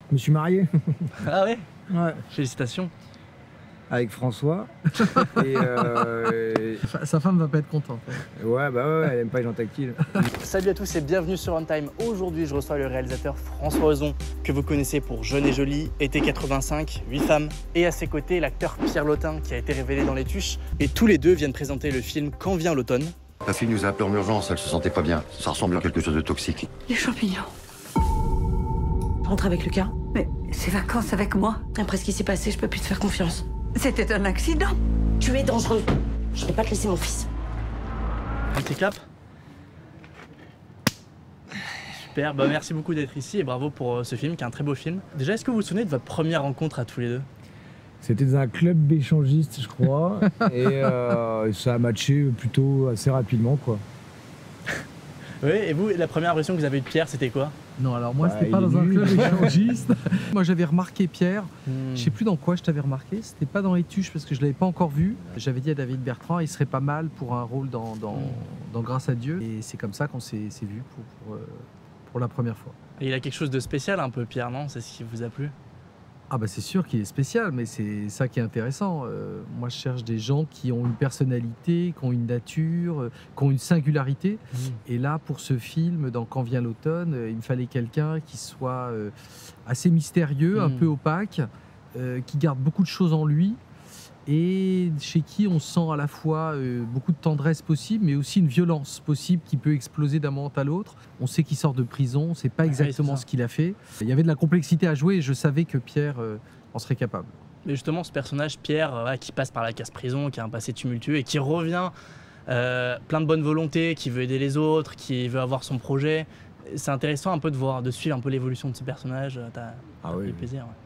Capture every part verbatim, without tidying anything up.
Je me suis marié. Ah ouais? Ouais. Félicitations. Avec François. et euh, Sa, sa femme va pas être contente. Ouais, bah ouais, elle aime pas les gens tactiles. Salut à tous et bienvenue sur Runtime. Aujourd'hui, je reçois le réalisateur François Ozon, que vous connaissez pour Jeune et Jolie, Été quatre-vingt-cinq, huit femmes. Et à ses côtés, l'acteur Pierre Lotin, qui a été révélé dans Les Tuches. Et tous les deux viennent présenter le film Quand vient l'automne. La fille nous a appelé en urgence, elle se sentait pas bien. Ça ressemble à quelque chose de toxique. Les champignons. Je rentre avec Lucas. Mais ces vacances avec moi, après ce qui s'est passé, je peux plus te faire confiance. c'était un accident. Tu es dangereux. Je vais pas te laisser mon fils. Un petit clap. Super, bah merci beaucoup d'être ici et bravo pour ce film qui est un très beau film. Déjà, est-ce que vous vous souvenez de votre première rencontre à tous les deux? C'était dans un club échangiste, je crois. et euh, ça a matché plutôt assez rapidement, quoi. Oui, et vous, la première impression que vous avez eue de Pierre, c'était quoi? Non, alors moi, Bah, c'était pas il est dans un nul. club échangiste. Moi, j'avais remarqué Pierre. Hmm. Je sais plus dans quoi je t'avais remarqué. C'était pas dans Les Tuches parce que je l'avais pas encore vu. J'avais dit à David Bertrand, il serait pas mal pour un rôle dans, dans, Mm. dans Grâce à Dieu. Et c'est comme ça qu'on s'est s'est vu pour, pour, euh, pour la première fois. Et il a quelque chose de spécial un peu, Pierre, non? C'est ce qui vous a plu? Ah bah c'est sûr qu'il est spécial, mais c'est ça qui est intéressant. Euh, moi, je cherche des gens qui ont une personnalité, qui ont une nature, euh, qui ont une singularité. Et là, pour ce film, dans Quand vient l'automne, euh, il me fallait quelqu'un qui soit euh, assez mystérieux, un Mm. peu opaque, euh, qui garde beaucoup de choses en lui et chez qui on sent à la fois euh, beaucoup de tendresse possible, mais aussi une violence possible qui peut exploser d'un moment à l'autre. On sait qu'il sort de prison, on ne sait pas Ouais, exactement c'est ça. ce qu'il a fait. Il y avait de la complexité à jouer et je savais que Pierre euh, en serait capable. Mais justement, ce personnage, Pierre, euh, qui passe par la case prison, qui a un passé tumultueux et qui revient euh, plein de bonne volonté, qui veut aider les autres, qui veut avoir son projet. C'est intéressant un peu de voir, de suivre un peu l'évolution de ce personnage. T'as Ah t'as oui. pris plaisir. Ouais.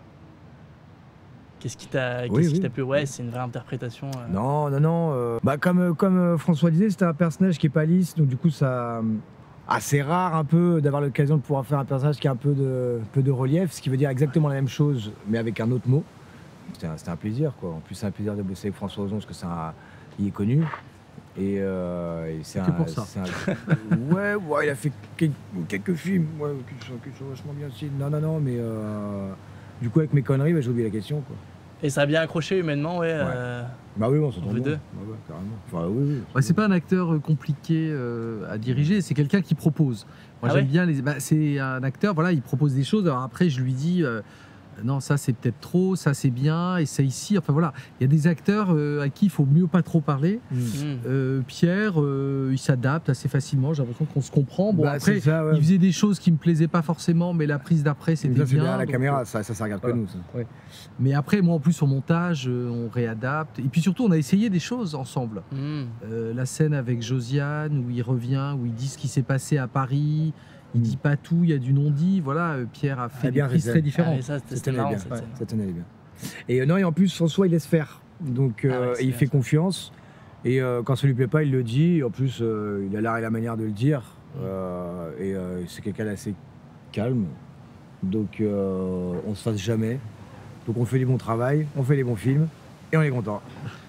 Qu'est-ce qui t'a Oui, qu'est-ce qui oui. t'a plu? Ouais, c'est une vraie interprétation. euh. Non, non, non. euh, Bah, comme, euh, comme euh, François disait, c'était un personnage qui est pas lisse, donc du coup, ça. euh, assez rare un peu d'avoir l'occasion de pouvoir faire un personnage qui a un peu de, peu de relief, ce qui veut dire exactement la même chose, mais avec un autre mot. C'était un, c'était un plaisir, quoi. En plus, c'est un plaisir de bosser avec François Ozon, parce que c'est un, il est connu. Et, euh, et c'est Que un, pour ça. c'est un- ouais, ouais, il a fait quel- quelques films, ouais, qui sont, qui sont vachement bien aussi. Non, non, non, mais euh, du coup, avec mes conneries, bah, j'ai oublié la question, quoi. Et ça a bien accroché humainement, ouais. euh, Bah oui, on s'entend Vous bien. deux Bah ouais, carrément. Enfin, oui, oui. Ouais, c'est pas un acteur euh, compliqué euh, à diriger, c'est quelqu'un qui propose. Moi, Ah j'aime ouais bien les. Bah, c'est un acteur, voilà, il propose des choses. Alors après, je lui dis. euh, Non, ça c'est peut-être trop, ça c'est bien, et ça ici. Enfin voilà, il y a des acteurs euh, à qui il faut mieux pas trop parler. Mm. hmm. Euh, Pierre, euh, il s'adapte assez facilement, j'ai l'impression qu'on se comprend. Bon, Bah, après, c'est ça, ouais. il faisait des choses qui me plaisaient pas forcément, mais la prise d'après c'était Ça, c'est bien. derrière la donc, caméra, euh, ça, ça, ça regarde voilà. que nous. Ça. Mais après, moi en plus, au montage, euh, on réadapte. Et puis surtout, on a essayé des choses ensemble. Hmm. Euh, la scène avec Josiane où il revient, où il dit ce qui s'est passé à Paris. Il Mm. dit pas tout, il y a du non-dit. Voilà, euh, Pierre a fait Ah, des bien prises fait. très Ah, différentes. mais ça, c'était Ça c'était tenait marrant bien. cette Ouais, scène. ça tenait bien. Et euh, non, et en plus, François, il laisse faire. Donc, euh, Ah ouais, c'est et il bien, fait ça. confiance. Et euh, quand ça lui plaît pas, il le dit. Et en plus, euh, il a l'art et la manière de le dire. Euh, et euh, c'est quelqu'un d'assez calme. Donc, euh, on se fasse jamais. Donc, on fait du bon travail, on fait les bons films. Et on est content.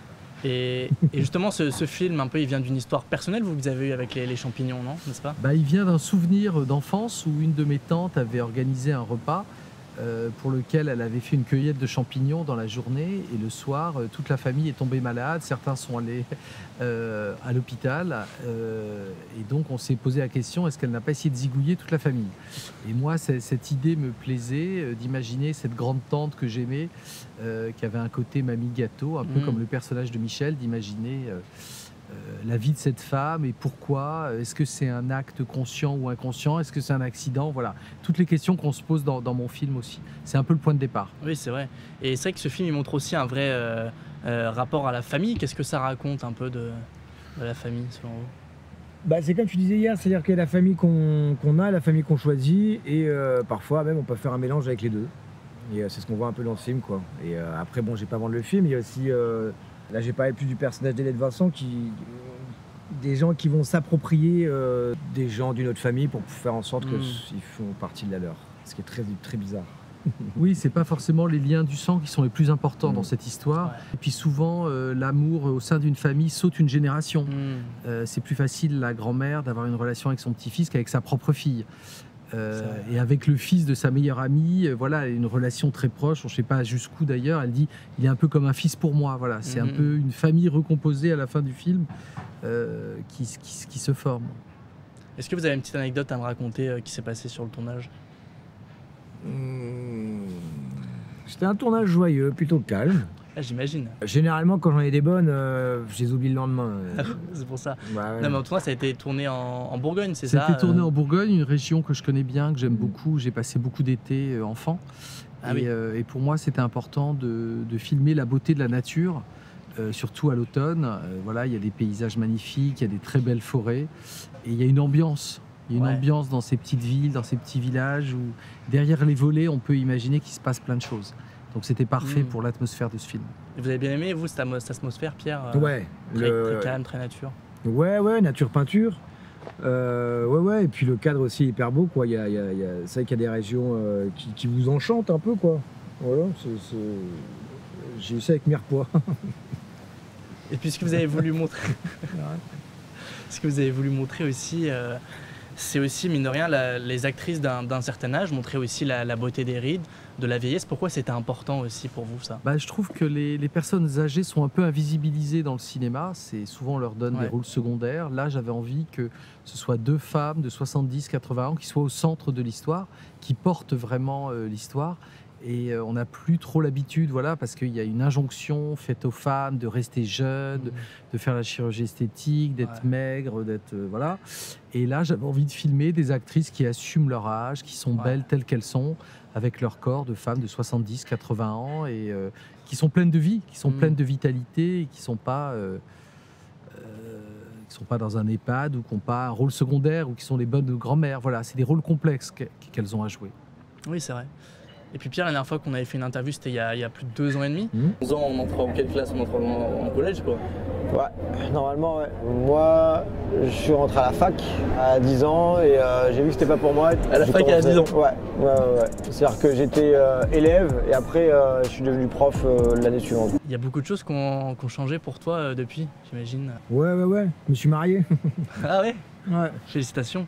Et, et justement, ce, ce film, un peu, il vient d'une histoire personnelle vous, que vous avez eue avec les, les champignons, non? N'est-ce pas? Bah, il vient d'un souvenir d'enfance où une de mes tantes avait organisé un repas euh, pour lequel elle avait fait une cueillette de champignons dans la journée et le soir, euh, toute la famille est tombée malade, certains sont allés euh, à l'hôpital euh, et donc on s'est posé la question, est-ce qu'elle n'a pas essayé de zigouiller toute la famille? Et moi, c'est- cette idée me plaisait euh, d'imaginer cette grande tante que j'aimais, euh, qui avait un côté mamie gâteau, un peu Mm. comme le personnage de Michel, d'imaginer euh, euh, la vie de cette femme et pourquoi. Est-ce que c'est un acte conscient ou inconscient? Est-ce que c'est un accident? Voilà, toutes les questions qu'on se pose dans, dans mon film aussi. C'est un peu le point de départ. Oui, c'est vrai. Et c'est vrai que ce film, il montre aussi un vrai euh, euh, rapport à la famille. Qu'est-ce que ça raconte un peu de, de la famille, selon vous? Bah, c'est comme tu disais hier, c'est-à-dire qu'il y a la famille qu'on qu'on a, la famille qu'on choisit. Et euh, parfois, même, on peut faire un mélange avec les deux. Et euh, c'est ce qu'on voit un peu dans le film, quoi. Et euh, après, bon, j'ai pas vendre le film. Il y a aussi. euh, Là, j'ai parlé plus du personnage d'Hélène Vincent, qui, des gens qui vont s'approprier euh, des gens d'une autre famille pour faire en sorte Mm. qu'ils font partie de la leur. Ce qui est très, très bizarre. Oui, c'est pas forcément les liens du sang qui sont les plus importants Mm. dans cette histoire. Ouais. Et puis souvent, euh, l'amour au sein d'une famille saute une génération. Hmm. Euh, c'est plus facile, la grand-mère, d'avoir une relation avec son petit-fils qu'avec sa propre fille. Euh, et avec le fils de sa meilleure amie, euh, voilà, une relation très proche. On ne sait pas jusqu'où d'ailleurs. Elle dit, il est un peu comme un fils pour moi. Voilà, c'est mm-hmm. un peu une famille recomposée à la fin du film euh, qui, qui, qui se forme. Est-ce que vous avez une petite anecdote à me raconter euh, qui s'est passée sur le tournage? mmh, C'était un tournage joyeux, plutôt calme. Ah, j'imagine. Généralement, quand j'en ai des bonnes, euh, je les oublie le lendemain. C'est pour ça. Bah, ouais. Non, mais en tournage, ça a été tourné en, en Bourgogne, c'est ça? Ça a été tourné euh... en Bourgogne, une région que je connais bien, que j'aime beaucoup. J'ai passé beaucoup d'été euh, enfant. Ah, et, oui. euh, et pour moi, c'était important de, de filmer la beauté de la nature, euh, surtout à l'automne. Euh, voilà, il y a des paysages magnifiques, il y a des très belles forêts. Et il y a une ambiance. Il y a une ouais. ambiance dans ces petites villes, dans ces petits villages où, derrière les volets, on peut imaginer qu'il se passe plein de choses. Donc c'était parfait mmh. pour l'atmosphère de ce film. Et vous avez bien aimé, vous, cette atmosphère, Pierre? Ouais. Très, le... très calme, très nature. Ouais, ouais, nature peinture. Euh, ouais, ouais, et puis le cadre aussi est hyper beau, quoi. Il y a, il y a, il y a... C'est vrai qu'il y a des régions euh, qui, qui vous enchantent un peu, quoi. Voilà, c'est... J'ai eu ça avec Mirepoix. Et puis ce que vous avez voulu montrer... ce que vous avez voulu montrer aussi... Euh... C'est aussi, mine de rien, la, les actrices d'un certain âge montraient aussi la, la beauté des rides, de la vieillesse. Pourquoi c'était important aussi pour vous, ça? Bah, je trouve que les, les personnes âgées sont un peu invisibilisées dans le cinéma. C'est souvent on leur donne ouais. des rôles secondaires. Là, j'avais envie que ce soit deux femmes de soixante-dix quatre-vingts ans qui soient au centre de l'histoire, qui portent vraiment euh, l'histoire. Et euh, on n'a plus trop l'habitude, voilà, parce qu'il y a une injonction faite aux femmes de rester jeunes, mmh. de, de faire la chirurgie esthétique, d'être ouais. maigre, d'être euh, voilà. Et là, j'avais envie de filmer des actrices qui assument leur âge, qui sont ouais. belles telles qu'elles sont, avec leur corps de femmes de soixante-dix quatre-vingts ans et euh, qui sont pleines de vie, qui sont mmh. pleines de vitalité, et qui sont pas, euh, euh, qui sont pas dans un EHPAD ou qui n'ont pas un rôle secondaire ou qui sont les bonnes grand-mères. Voilà, c'est des rôles complexes qu'elles ont à jouer. Oui, c'est vrai. Et puis Pierre, la dernière fois qu'on avait fait une interview, c'était il, il y a plus de deux ans et demi. Mmh. onze ans, on entre en quelle classe? On entre en, en collège, quoi? Ouais, normalement, ouais. Moi, je suis rentré à la fac à dix ans et euh, j'ai vu que c'était pas pour moi. À la fac commencé... à dix ans? Ouais, ouais, ouais. ouais. C'est-à-dire que j'étais euh, élève et après, euh, je suis devenu prof euh, l'année suivante. Il y a beaucoup de choses qui ont, qui ont changé pour toi euh, depuis, j'imagine. Ouais, ouais, ouais. Je me suis marié. Ah ouais? Ouais. Félicitations.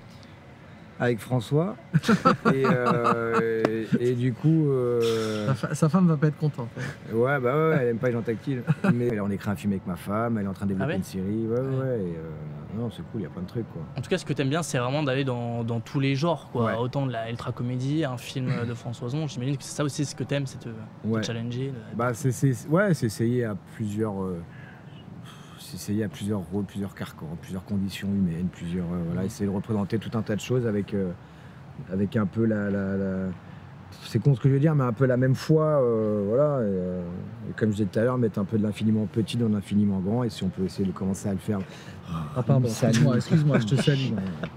Avec François et, euh, et, et du coup euh... sa, sa femme va pas être contente. Ouais bah ouais, elle aime pas les gens tactiles. Mais on écrit un film avec ma femme, elle est en train de développer ah ouais une série. Ouais ouais, ouais et, euh... non c'est cool, il y a plein de trucs quoi. En tout cas, ce que t'aimes bien, c'est vraiment d'aller dans, dans tous les genres quoi. Ouais. Autant de la ultra comédie, un film de François Ozon. J'imagine que c'est ça aussi ce que t'aimes, c'est te, ouais. te challenger. De... Bah c'est ouais, c'est essayer à plusieurs. Euh... Essayer à plusieurs rôles, plusieurs carcans, plusieurs conditions humaines, plusieurs euh, voilà, essayer de représenter tout un tas de choses avec euh, avec un peu la, la, la... c'est con ce que je veux dire, mais un peu la même foi, euh, voilà. Et, euh, et comme je disais tout à l'heure, mettre un peu de l'infiniment petit dans l'infiniment grand, et si on peut essayer de commencer à le faire. Ah pardon, excuse-moi, excuse-moi, je te salue.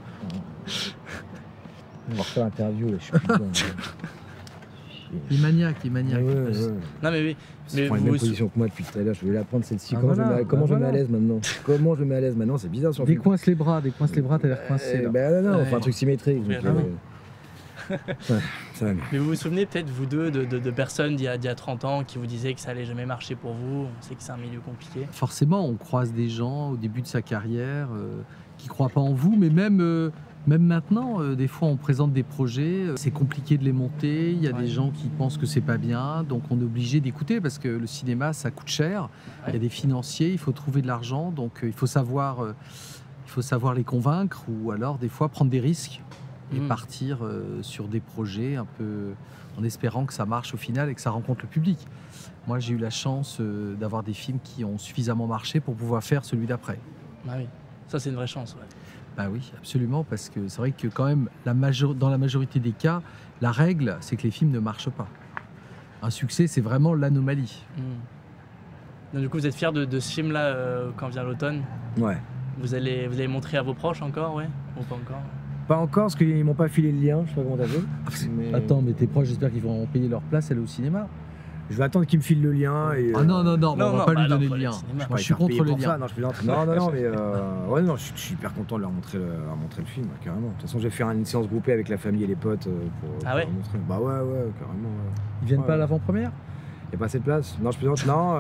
On va refaire l'interview, je suis plus bon. Il est maniaque, il est maniaque. Ouais, ouais. Non mais oui. Mais je prends la même position que moi depuis tout à l'heure, je vais la prendre celle-ci. Ah, comment voilà, je, me... comment bah je me mets à l'aise maintenant? Comment je me mets à l'aise maintenant? C'est bizarre sur le film. Décoince les bras, décoince les bras, t'as l'air coincé. Euh, ben non, non, ouais. on fait un truc symétrique. Donc, euh... ça, ça mais vous vous souvenez peut-être, vous deux, de, de, de personnes d'il y, y a trente ans qui vous disaient que ça allait jamais marcher pour vous? On sait que c'est un milieu compliqué. Forcément, on croise des gens au début de sa carrière euh, qui croient pas en vous, mais même... Euh, Même maintenant, euh, des fois, on présente des projets, euh, c'est compliqué de les monter, il y a ouais. des gens qui pensent que c'est pas bien, donc on est obligé d'écouter parce que le cinéma, ça coûte cher, ouais. il y a des financiers, il faut trouver de l'argent, donc euh, il, faut savoir, euh, il faut savoir les convaincre ou alors des fois prendre des risques et mmh. partir euh, sur des projets un peu en espérant que ça marche au final et que ça rencontre le public. Moi, j'ai eu la chance euh, d'avoir des films qui ont suffisamment marché pour pouvoir faire celui d'après. Ah oui, ça c'est une vraie chance, ouais. Bah oui, absolument, parce que c'est vrai que quand même, la major... dans la majorité des cas, la règle, c'est que les films ne marchent pas. Un succès, c'est vraiment l'anomalie. Mmh. Donc du coup, vous êtes fiers de, de ce film-là euh, quand vient l'automne? Ouais. Vous allez, vous allez montrer à vos proches encore, ouais? Ou pas encore? Pas encore, parce qu'ils m'ont pas filé le lien, je sais pas comment t'as fait. Mais... Attends, mais tes proches, j'espère qu'ils vont payer leur place, aller au cinéma. Je vais attendre qu'ils me filent le lien. Et, ah non, non, non, non on va non, pas bah lui donner non, le lien. Le Moi, je suis contre les liens. Non, je non, non, non, mais euh, ouais, non, je, je suis hyper content de leur montrer le, leur montrer le film, carrément. De toute façon, je vais faire une séance groupée avec la famille et les potes pour, ah pour ouais leur montrer. Bah ouais, ouais, carrément. Ouais. Ils viennent ouais, pas à l'avant-première? Il n'y a pas assez de place. Non, je plaisante. Non,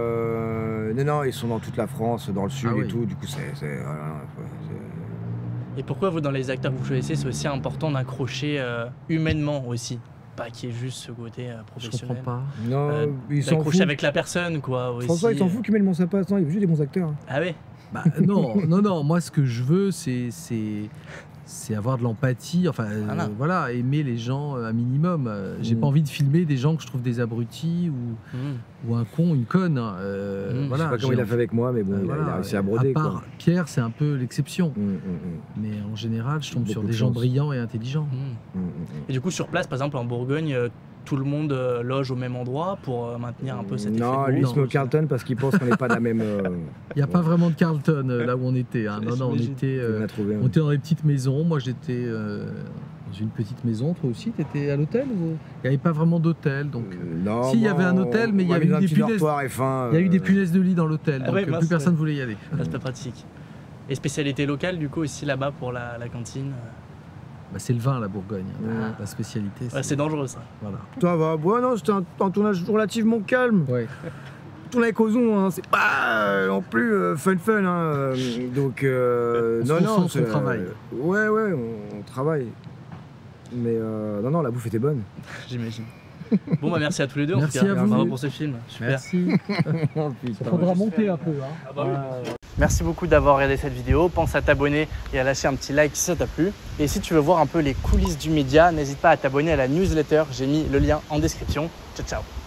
euh, non, non, ils sont dans toute la France, dans le sud ah, et oui. tout. Du coup, c'est... Et pourquoi vous, dans les acteurs que vous choisissez, c'est aussi important d'accrocher euh, humainement aussi, pas qu'il y ait juste ce côté euh, Je professionnel. comprends pas. Non, Euh, il s'en D'accrocher fout. avec la personne, quoi. Aussi. François, il s'en fout qu'humainement ça passe. Non, il veut juste des bons acteurs. hein. Ah ouais. Bah, non, non, non. Moi, ce que je veux, c'est, c'est, c'est avoir de l'empathie. Enfin, euh, Voilà. voilà, aimer les gens euh, un minimum. Euh, J'ai Mm. pas envie de filmer des gens que je trouve des abrutis ou, Mmh. ou un con, une conne. hein. Euh, Mm. Je voilà, sais pas comment j'ai il a fait avec moi, mais bon, Euh, il, a, il a voilà, réussi à broder. part quoi. Pierre, c'est un peu l'exception. Mm, mm, mm. Mais en général, je tombe Beaucoup sur de des gens chance. brillants et intelligents. Mmh. Mm, mm, Et du coup, sur place, par exemple, en Bourgogne, euh, tout le monde euh, loge au même endroit pour euh, maintenir un peu cet effet Non, de lui, il groupe. se met au Carlton parce qu'il pense qu'on n'est pas de la même. euh, Il n'y a pas vraiment de Carlton euh, là où on était. hein. Non, non, on J'imagine. était, on euh, a trouvé. on était dans des petites maisons. Moi, j'étais euh, dans une petite maison. Toi aussi, tu étais à l'hôtel ou... Il n'y avait pas vraiment d'hôtel. Donc, Non, Si, il y bon, avait un hôtel, mais il y on m'a avait mis dans eu un des petit punaises. dortoir et fin. il y a eu des euh, punaises de lit dans l'hôtel. Ah Donc, ouais, euh, mince, plus personne ouais. ne voulait y aller. Ah, c'est pas pratique. Et spécialité locale, du coup, aussi là-bas pour la, la cantine. Bah, c'est le vin, la Bourgogne. hein. Ouais. La spécialité. Ouais, c'est dangereux, ça. Voilà. Ça va. Bon, non, c'était un, un tournage relativement calme. Ouais. Tourner avec Ozon, hein, c'est pas euh, non plus euh, fun fun. Hein, euh, donc, euh, On se non, non. concentre, c'est, on travaille. euh, ouais, ouais, on, on travaille. Mais euh, non, non, la bouffe était bonne. J'imagine. Bon, bah merci à tous les deux. Merci en tout cas. à vous. Bravo pour ce film. Super. Merci. Oh, putain. Faudra monter un peu. Hein. Ah bah oui. Merci beaucoup d'avoir regardé cette vidéo. Pense à t'abonner et à lâcher un petit like si ça t'a plu. Et si tu veux voir un peu les coulisses du média, n'hésite pas à t'abonner à la newsletter. J'ai mis le lien en description. Ciao, ciao.